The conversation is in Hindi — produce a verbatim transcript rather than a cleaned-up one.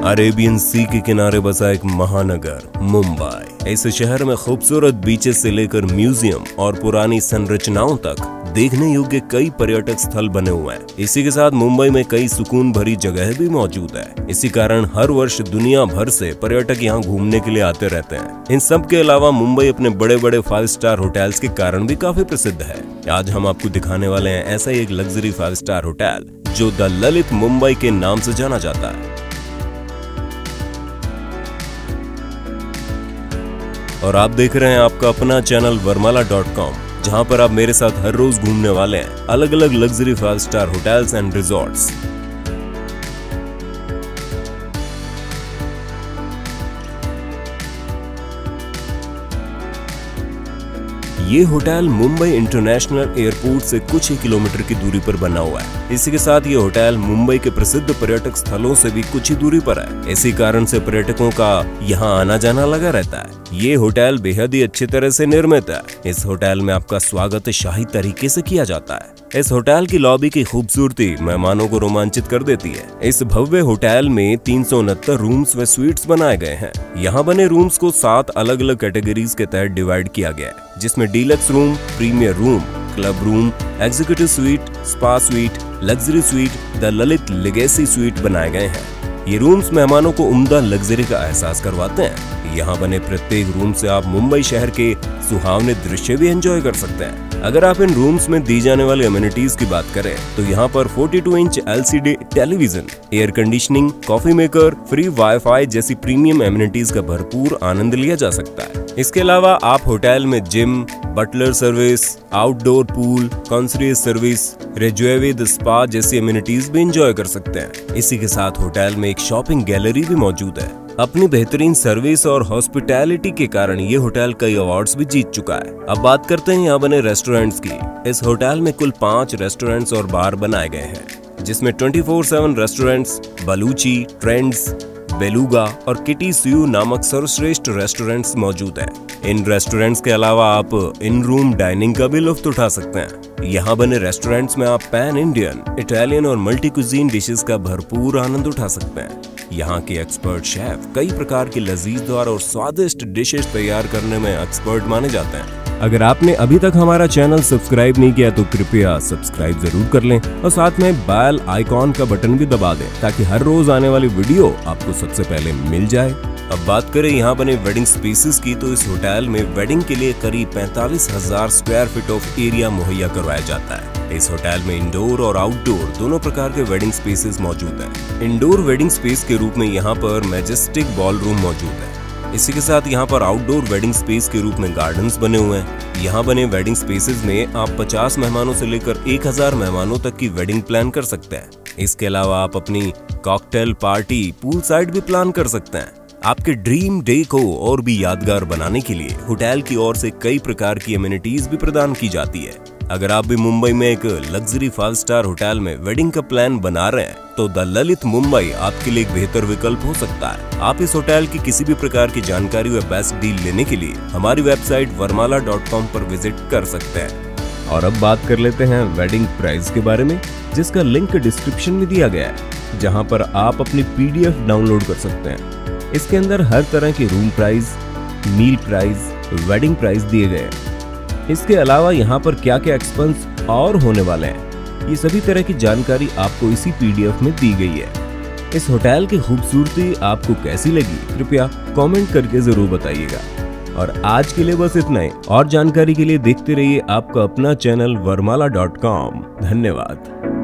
अरेबियन सी के किनारे बसा एक महानगर मुंबई। इस शहर में खूबसूरत बीचेस से लेकर म्यूजियम और पुरानी संरचनाओं तक देखने योग्य कई पर्यटक स्थल बने हुए हैं। इसी के साथ मुंबई में कई सुकून भरी जगह भी मौजूद है। इसी कारण हर वर्ष दुनिया भर से पर्यटक यहाँ घूमने के लिए आते रहते हैं। इन सब के अलावा मुंबई अपने बड़े बड़े फाइव स्टार होटल्स के कारण भी काफी प्रसिद्ध है। आज हम आपको दिखाने वाले हैं ऐसा ही एक लग्जरी फाइव स्टार होटल जो द ललित मुंबई के नाम से जाना जाता है। और आप देख रहे हैं आपका अपना चैनल वरमाला डॉट कॉम, जहां पर आप मेरे साथ हर रोज घूमने वाले हैं अलग अलग luxury five star hotels and resorts. ये होटल मुंबई इंटरनेशनल एयरपोर्ट से कुछ ही किलोमीटर की दूरी पर बना हुआ है। इसी के साथ ये होटल मुंबई के प्रसिद्ध पर्यटक स्थलों से भी कुछ ही दूरी पर है। इसी कारण से पर्यटकों का यहाँ आना जाना लगा रहता है। ये होटल बेहद ही अच्छी तरह से निर्मित है। इस होटल में आपका स्वागत शाही तरीके से किया जाता है। इस होटल की लॉबी की खूबसूरती मेहमानों को रोमांचित कर देती है। इस भव्य होटल में तीन सौ उनहत्तर रूम्स व स्वीट्स बनाए गए हैं। यहाँ बने रूम्स को सात अलग अलग कैटेगरीज के तहत डिवाइड किया गया है, जिसमें deluxe room, premier room, club room, executive suite, spa suite, luxury suite, the Lalit legacy suite बनाए गए हैं। ये रूम्स मेहमानों को उम्दा लग्जरी का एहसास करवाते हैं। यहाँ बने प्रत्येक रूम से आप मुंबई शहर के सुहावने दृश्य भी एंजॉय कर सकते हैं। अगर आप इन रूम्स में दी जाने वाली अमेनिटीज की बात करें तो यहाँ पर बयालीस inch LCD television, air conditioning, coffee maker, free WiFi जैसी प्रीमियम एमेनिटीज का भरपूर आनंद लिया जा सकता है। इसके अलावा आप होटल में gym, butler service, outdoor pool, concierge service, Rejuve the spa जैसी एमेनिटीज भी एंजॉय कर सकते हैं। इसी के साथ होटल में एक शॉपिंग गैलरी भी मौजूद है। अपनी बेहतरीन सर्विस और हॉस्पिटैलिटी के कारण ये होटल कई अवार्ड्स भी जीत चुका है। अब बात करते हैं यहाँ बने रेस्टोरेंट्स की। इस होटल में कुल पांच रेस्टोरेंट्स और बार बनाए गए हैं, जिसमें चौबीस सात रेस्टोरेंट्स, बलूची, ट्रेंड्स, बेलुगा और किटी सुयू नामक सर्वश्रेष्ठ रेस्टोरेंट्स मौजूद हैं। इन रेस्टोरेंट्स के अलावा आप इन रूम डाइनिंग का भी लुत्फ उठा सकते हैं। यहाँ बने रेस्टोरेंट्स में आप पैन इंडियन, इटालियन और मल्टी कुजीन डिशेस का भरपूर आनंद उठा सकते हैं। यहाँ के एक्सपर्ट शेफ कई प्रकार की लजीजदार और स्वादिष्ट डिशेस तैयार करने में एक्सपर्ट माने जाते हैं। अगर आपने अभी तक हमारा चैनल सब्सक्राइब नहीं किया तो कृपया सब्सक्राइब जरूर कर लें और साथ में बेल आइकॉन का बटन भी दबा दें, ताकि हर रोज आने वाली वीडियो आपको सबसे पहले मिल जाए। अब बात करें यहाँ बने वेडिंग स्पेसेस की, तो इस होटल में वेडिंग के लिए करीब पैंतालीस हजार स्क्वायर फीट ऑफ एरिया मुहैया करवाया जाता है। इस होटल में इंडोर और आउटडोर दोनों प्रकार के वेडिंग स्पेसेस मौजूद हैं। इंडोर वेडिंग स्पेस के रूप में यहाँ पर मैजेस्टिक बॉल रूम मौजूद है। इसी के साथ यहाँ पर आउटडोर वेडिंग स्पेस के रूप में गार्डन्स बने हुए हैं। यहाँ बने वेडिंग स्पेसेस में आप पचास मेहमानों से लेकर एक हजार मेहमानों तक की वेडिंग प्लान कर सकते हैं। इसके अलावा आप अपनी कॉकटेल पार्टी पूल साइड भी प्लान कर सकते हैं। आपके ड्रीम डे को और भी यादगार बनाने के लिए होटल की ओर से कई प्रकार की एमेनिटीज भी प्रदान की जाती है। अगर आप भी मुंबई में एक लग्जरी फाइव स्टार होटल में वेडिंग का प्लान बना रहे हैं तो द ललित मुंबई आपके लिए एक बेहतर विकल्प हो सकता है। आप इस होटल की किसी भी प्रकार की जानकारी व बेस्ट डील लेने के लिए हमारी वेबसाइट वरमाला डॉट कॉम पर विजिट कर सकते हैं। और अब बात कर लेते हैं वेडिंग प्राइस के बारे में, जिसका लिंक डिस्क्रिप्शन में दिया गया है, जहां पर आप अपनी पीडीएफ डाउनलोड कर सकते हैं। इसके अंदर हर तरह के room price, meal price, wedding price दिए गए हैं। इसके अलावा यहाँ पर क्या क्या एक्सपेंस और होने वाले हैं, ये सभी तरह की जानकारी आपको इसी पीडीएफ में दी गई है। इस होटल की खूबसूरती आपको कैसी लगी, कृपया कमेंट करके जरूर बताइएगा। और आज के लिए बस इतना ही। और जानकारी के लिए देखते रहिए आपका अपना चैनल वरमाला डॉट कॉम। धन्यवाद।